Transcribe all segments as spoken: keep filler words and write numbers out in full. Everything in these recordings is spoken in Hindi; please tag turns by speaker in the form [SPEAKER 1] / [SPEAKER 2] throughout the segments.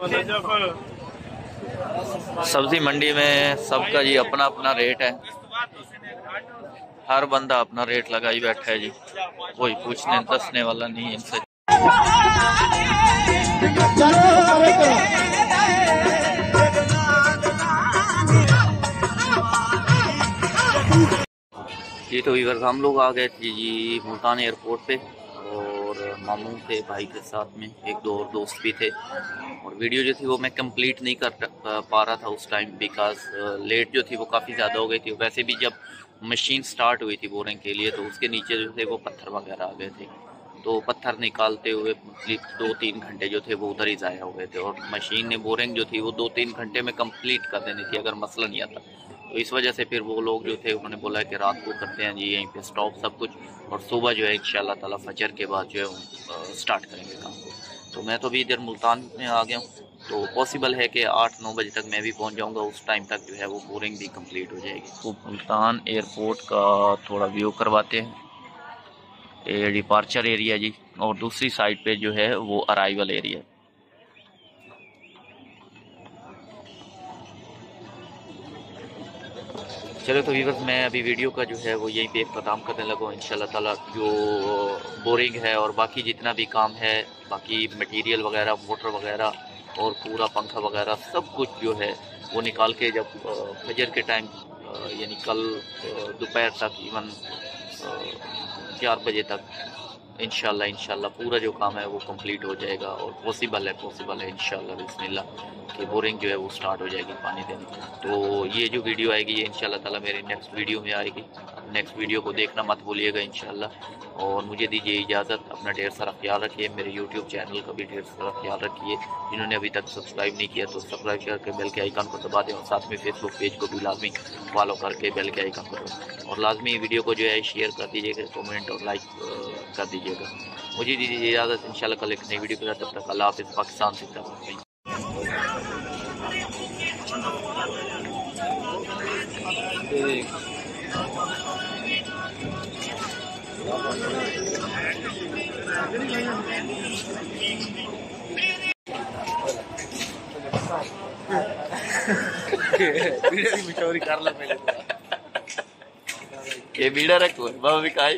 [SPEAKER 1] सब्जी मंडी में सबका जी अपना अपना रेट है, हर बंदा अपना रेट लगाई बैठा है जी, कोई पूछने दसने वाला नहीं है इनसे। जी तो वीवर्स हम लोग आ गए थे जी मुल्तान एयरपोर्ट पे, और मामू थे भाई के साथ में, एक दो और दोस्त भी थे। और वीडियो जो थी वो मैं कंप्लीट नहीं कर पा रहा था उस टाइम, बिकॉज लेट जो थी वो काफ़ी ज़्यादा हो गई थी। वैसे भी जब मशीन स्टार्ट हुई थी बोरिंग के लिए तो उसके नीचे जो थे वो पत्थर वगैरह आ गए थे, तो पत्थर निकालते हुए दो तीन घंटे जो थे वो उधर ही ज़ाया हो गए थे। और मशीन ने बोरिंग जो थी वो दो तीन घंटे में कंप्लीट कर देनी थी अगर मसला नहीं आता। तो इस वजह से फिर वो लोग जो थे उन्होंने बोला कि रात को करते हैं जी यहीं पे स्टॉप सब कुछ, और सुबह जो है इंशाल्लाह ताला फजर के बाद जो है स्टार्ट करेंगे काम। तो मैं तो अभी इधर मुल्तान में आ गया हूँ, तो पॉसिबल है कि आठ नौ बजे तक मैं भी पहुँच जाऊँगा। उस टाइम तक जो है वो बोरिंग भी कंप्लीट हो जाएगी। तो मुल्तान एयरपोर्ट का थोड़ा व्यू करवाते हैं, ये डिपार्चर एरिया जी, और दूसरी साइड पे जो है वो अराइवल एरिया। चलो तो व्यूअर्स मैं अभी वीडियो का जो है वो यहीं पे इख्तिताम करने लगा हूँ इंशाल्लाह ताला। जो बोरिंग है और बाकी जितना भी काम है, बाकी मटेरियल वगैरह, मोटर वगैरह और पूरा पंखा वगैरह सब कुछ जो है वो निकाल के जब फजर के टाइम यानी कल दोपहर तक इवन चार बजे तक इंशाल्लाह इंशाल्लाह पूरा जो काम है वो कंप्लीट हो जाएगा। और पॉसिबल है पॉसिबल है इंशाल्लाह बिस्मिल्लाह कि बोरिंग जो है वो स्टार्ट हो जाएगी पानी देने। तो ये जो वीडियो आएगी ये इंशाल्लाह ताला मेरी नेक्स्ट वीडियो में आएगी, नेक्स्ट वीडियो को देखना मत भूलिएगा इंशाल्लाह। और मुझे दीजिए इजाज़त, अपना ढेर सारा ख्याल रखिए, मेरे यूट्यूब चैनल का भी ढेर सारा ख्याल रखिए। जिन्होंने अभी तक सब्सक्राइब नहीं किया तो सब्सक्राइब करके बेल के आइकन को दबा दें, और साथ में फेसबुक पेज को भी लाजमी फॉलो करके बेल के आइकन को दबाएं, और लाजमी वीडियो को जो है शेयर कर दीजिएगा, कमेंट और लाइक कर दीजिएगा। मुझे दीजिए इजाज़त, इंशाल्लाह कल एक नई वीडियो के साथ, तब तक अल्लाह हाफ़िज़। पाकिस्तान से मिशोरी कर लो पहले ये बीड़ा रखो बाबा भी खाई।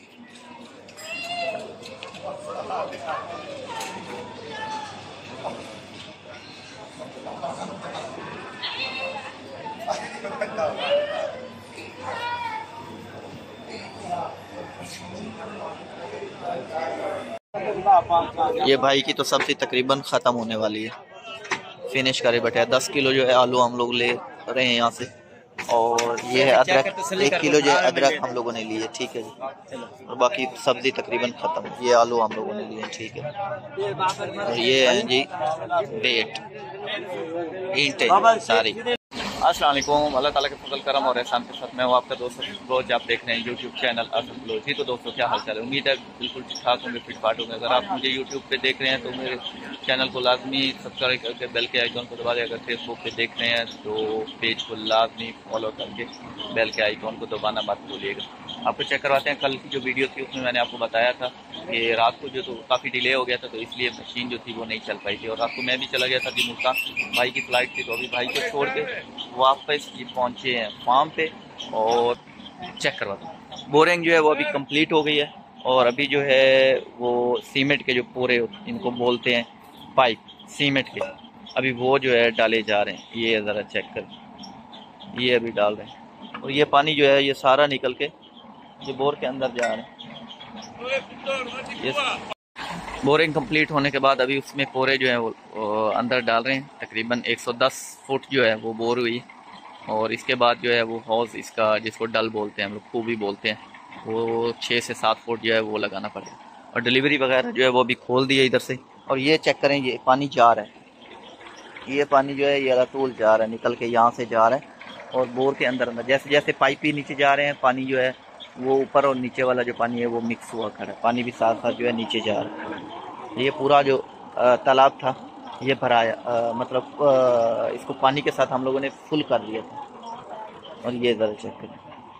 [SPEAKER 1] ये भाई की तो सब्जी तकरीबन ख़त्म होने वाली है, फिनिश करे बैठे। दस किलो जो है आलू हम लोग ले रहे हैं यहाँ से, और ये है अदरक, एक किलो जो है अदरक हम लोगों ने लिए, ठीक है जी। और बाकी सब्जी तकरीबन ख़त्म, ये आलू हम लोगों ने लिए, ठीक है। और ये है जी बेट ईंटें सारी। अस्सलाम वालेकुम, अल्लाह ताला के फजल करम और एहसान के साथ मैं हूँ आपका दोस्त रोज आप देख रहे हैं यूट्यूब चैनल असद ब्लॉग। जी तो दोस्तों क्या हाल चाल है, उम्मीद है बिल्कुल ठीक ठाक होंगे, फिट फाट होंगे। अगर आप मुझे यूट्यूब पे देख रहे हैं तो मेरे चैनल को लाजमी सब्सक्राइब करके बेल के आइकन को दबा दें। अगर फेसबुक पे देख रहे हैं तो पेज को लाजमी फॉलो करके बेल के आइकन को दबाना मत भूलिएगा। आपको चेक करवाते हैं, कल की जो वीडियो थी उसमें मैंने आपको बताया था कि रात को जो तो काफ़ी डिले हो गया था, तो इसलिए मशीन जो थी वो नहीं चल पाई थी। और रात को मैं भी चला गया था जी मुल्तान, भाई की फ़्लाइट थी, तो अभी भाई को छोड़ के वापस ये पहुँचे हैं फार्म पे। और चेक करवाता हूँ, बोरिंग जो है वो अभी कंप्लीट हो गई है, और अभी जो है वो सीमेंट के जो पूरे इनको बोलते हैं पाइप सीमेंट के, अभी वो जो है डाले जा रहे हैं। ये ज़रा चेक कर, ये अभी डाल रहे हैं, और ये पानी जो है ये सारा निकल के ये बोर के अंदर जा रहे हैं। ये बोरिंग कंप्लीट होने के बाद अभी उसमें पोरे जो है वो अंदर डाल रहे हैं। तकरीबन एक सौ दस फुट जो है वो बोर हुई, और इसके बाद जो है वो हौज़ इसका जिसको डल बोलते हैं हम लोग, खूबी बोलते हैं, वो छः से सात फुट जो है वो लगाना पड़ेगा। और डिलीवरी वगैरह जो है वो अभी खोल दी है इधर से। और ये चेक करें, ये पानी जा रहा है, ये पानी जो है ये रतूल जा रहा है, निकल के यहाँ से जा रहा है, और बोर के अंदर अंदर जैसे जैसे पाइप ही नीचे जा रहे हैं, पानी जो है वो ऊपर और नीचे वाला जो पानी है वो मिक्स हुआ खड़ा है, पानी भी साथ साथ जो है नीचे जा रहा है। ये पूरा जो तालाब था ये भराया, मतलब आ, इसको पानी के साथ हम लोगों ने फुल कर दिया था। और ये ज़रा चेक करें,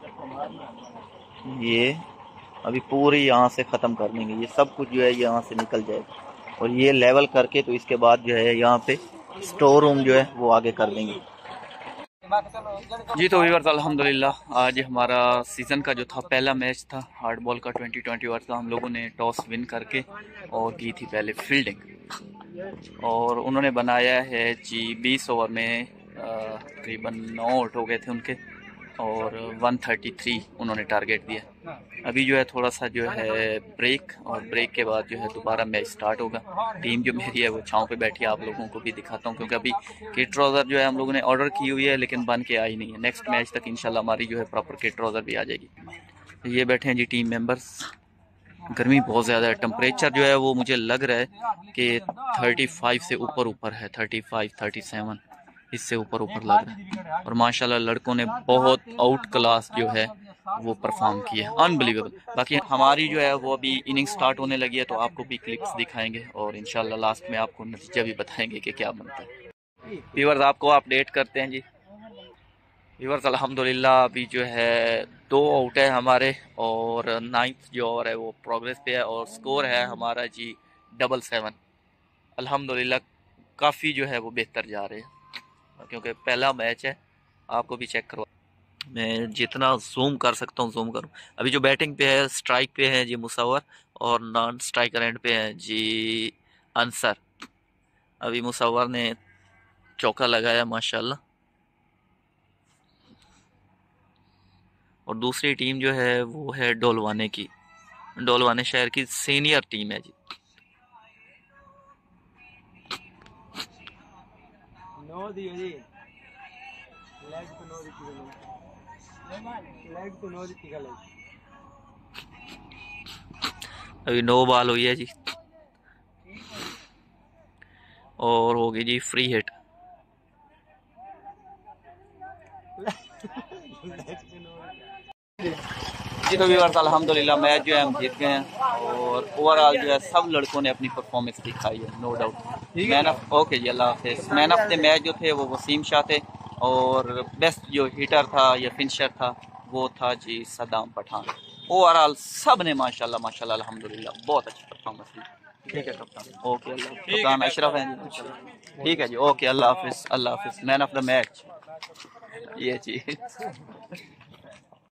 [SPEAKER 1] ये अभी पूरी यहाँ से ख़त्म कर देंगे, ये सब कुछ जो है यहाँ से निकल जाएगा। और ये लेवल करके तो इसके बाद जो है यहाँ पे स्टोर रूम जो है वो आगे कर देंगे।
[SPEAKER 2] जी तो व्यूअर्स अल्हम्दुलिल्लाह आज हमारा सीज़न का जो था पहला मैच था हार्ड बॉल का ट्वेंटी ट्वेंटी ओवर का। हम लोगों ने टॉस विन करके और की थी पहले फील्डिंग, और उन्होंने बनाया है जी बीस ओवर में तकरीबन नौ आउट हो गए थे उनके, और एक सौ तैंतीस उन्होंने टारगेट दिया। अभी जो है थोड़ा सा जो है ब्रेक, और ब्रेक के बाद जो है दोबारा मैच स्टार्ट होगा। टीम जो मेरी है वो छाँव पे बैठी है, आप लोगों को भी दिखाता हूँ, क्योंकि अभी किट ट्राउज़र जो है हम लोगों ने ऑर्डर की हुई है लेकिन बन के आई नहीं है। नेक्स्ट मैच तक इंशाल्लाह हमारी जो है प्रॉपर किट ट्राउज़र भी आ जाएगी। ये बैठे हैं जी टीम मेंबर्स। गर्मी बहुत ज़्यादा है, टेम्परेचर जो है वो मुझे लग रहा है कि पैंतीस से ऊपर ऊपर है, पैंतीस, सैंतीस इससे ऊपर ऊपर लग रहा है। और माशाल्लाह लड़कों ने बहुत आउट क्लास जो है वो परफॉर्म किया, अनबिलीवेबल। बाकी हमारी जो है वो अभी इनिंग स्टार्ट होने लगी है, तो आपको भी क्लिप्स दिखाएंगे और इंशाल्लाह लास्ट में आपको नतीजा भी बताएंगे कि क्या बनता है। व्यूअर्स आपको अपडेट करते हैं जी। व्यूअर्स अल्हम्दुलिल्लाह अभी जो है दो आउट है हमारे, और नाइन्थ जो ओवर है वो प्रोग्रेस पे है, और स्कोर है हमारा जी डबल सेवन। अल्हम्दुलिल्लाह काफ़ी जो है वो बेहतर जा रहे हैं, क्योंकि पहला मैच है। आपको भी चेक करवा, मैं जितना जूम कर सकता हूँ जूम करूँ। अभी जो बैटिंग पे है, स्ट्राइक पे है जी मुसव्वर, और नॉन स्ट्राइकर एंड पे है जी अंसर। अभी मुसव्वर ने चौका लगाया माशाल्लाह, और दूसरी टीम जो है वो है डोलवाने की, डोलवाने शहर की सीनियर टीम है जी। नो दियो जी, लेग तो नो लेग तो नो अभी नो बॉल हुई है जी, और होगी जी फ्री हिट। जी तो व्यूअर्स अल्हम्दुलिल्लाह मैच जो है हम जीत गए हैं, और ओवरऑल जो है सब लड़कों ने अपनी परफॉर्मेंस दिखाई है, no doubt. Man of okay जी अल्लाह हाफिज़। मैन ऑफ द मैच जो थे वो वसीम शाह थे, और बेस्ट जो हिटर था या फिनिशर था वो था जी सदाम पठान। ओवरऑल सब ने माशाल्लाह माशाल्लाह अल्हम्दुलिल्लाह बहुत अच्छी परफॉर्मेंस दी। ठीक है कप्तान, ओके अल्लाह। कप्तान अशरफ हैं जी, ठीक है जी, ओके अल्लाह हाफिज़, अल्लाह हाफिज़। मैन ऑफ द मैच ये जी।